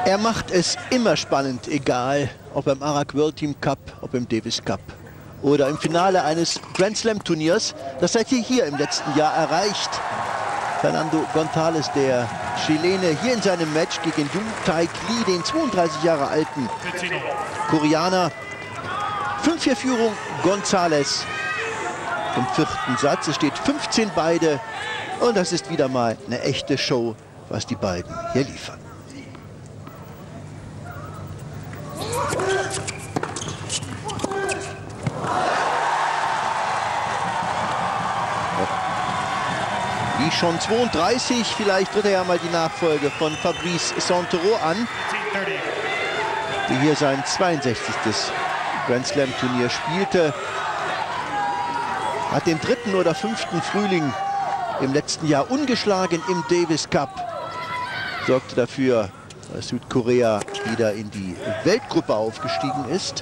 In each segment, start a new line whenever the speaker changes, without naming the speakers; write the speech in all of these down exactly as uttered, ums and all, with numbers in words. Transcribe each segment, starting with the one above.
Er macht es immer spannend, egal ob im Arak World Team Cup, ob im Davis Cup oder im Finale eines Grand Slam Turniers. Das hat er hier im letzten Jahr erreicht. Fernando González, der Chilene, hier in seinem Match gegen Jung Taek Lee, den zweiunddreißig Jahre alten Koreaner. fünf vier Führung González im vierten Satz. Es steht fünfzehn beide und das ist wieder mal eine echte Show, was die beiden hier liefern. Wie schon zweiunddreißig, vielleicht tritt er ja mal die Nachfolge von Fabrice Santoro an, der hier sein zweiundsechzigstes Grand Slam Turnier spielte. Hat den dritten oder fünften Frühling im letzten Jahr ungeschlagen im Davis Cup. Sorgte dafür, dass Südkorea wieder in die Weltgruppe aufgestiegen ist.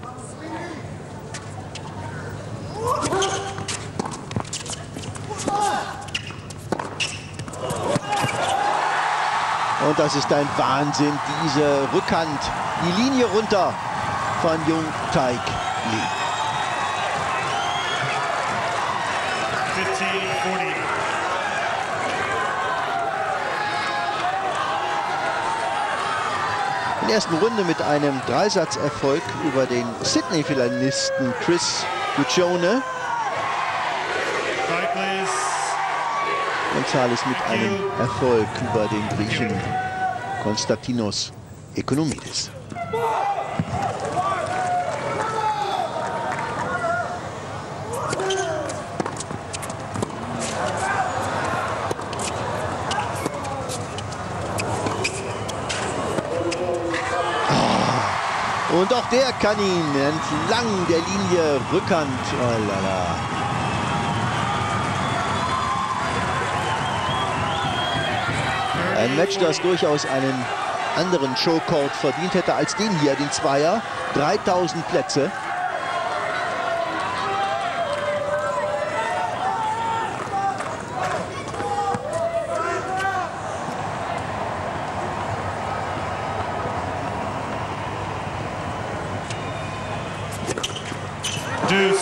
Und das ist ein Wahnsinn, diese Rückhand, die Linie runter von Jung Taek Lee. In der ersten Runde mit einem Dreisatzerfolg über den Sydney-Finalisten Chris Guccione. González mit einem Erfolg über den Griechen Konstantinos Ekonomidis. Und auch der kann ihn entlang der Linie Rückhand. Oh lala. Ein Match, das durchaus einen anderen Showcard verdient hätte als den hier, den Zweier. dreitausend Plätze.
Deuce.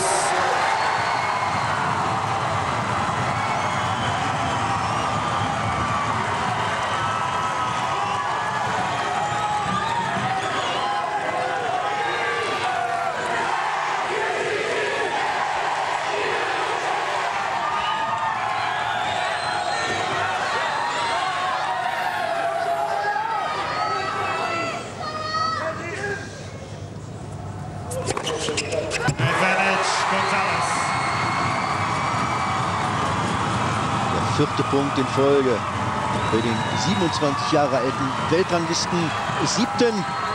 Vierte Punkt in Folge für den siebenundzwanzig Jahre alten Weltranglisten siebten.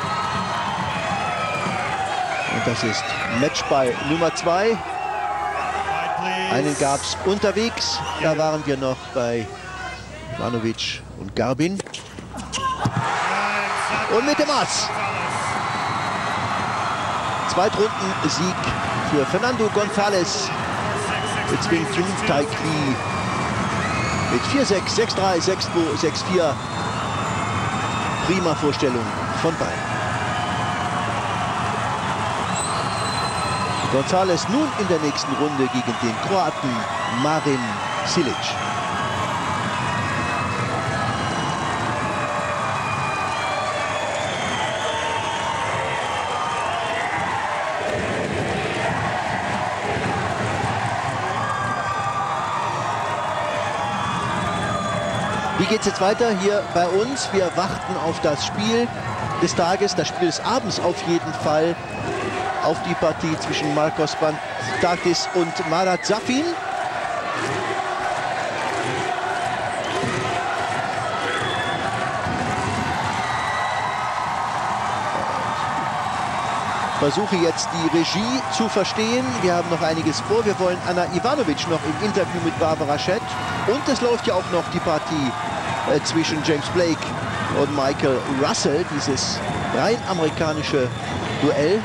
Und das ist Matchball Nummer zwei. Einen gab es unterwegs. Da waren wir noch bei Ivanovic und Garbin. Und mit dem Ass. Zweitrunden-Sieg für Fernando González. Bezwingt Jung Taek Lee mit vier sechs, sechs drei, sechs zwei, sechs vier. Prima Vorstellung von beiden. González nun in der nächsten Runde gegen den Kroaten Marin Cilic. Wie geht es jetzt weiter hier bei uns? Wir warten auf das Spiel des Tages, das Spiel des Abends auf jeden Fall, auf die Partie zwischen Marcos Baghdatis und Marat Safin. Versuche jetzt die Regie zu verstehen. Wir haben noch einiges vor. Wir wollen Ana Ivanovic noch im Interview mit Barbara Schett. Und es läuft ja auch noch die Partie äh, zwischen James Blake und Michael Russell, dieses rein amerikanische Duell.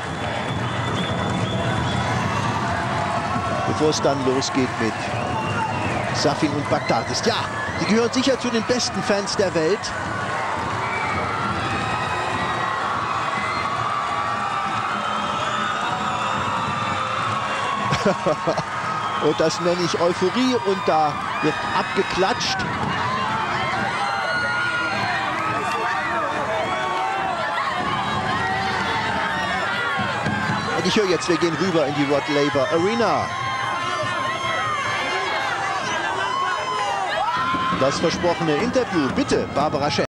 Bevor es dann losgeht mit Safin und Baghdatis. Ja, die gehören sicher zu den besten Fans der Welt. Und das nenne ich Euphorie und da wird abgeklatscht. Und ich höre jetzt, wir gehen rüber in die Rod Laver Arena. Das versprochene Interview, bitte, Barbara Schäfer.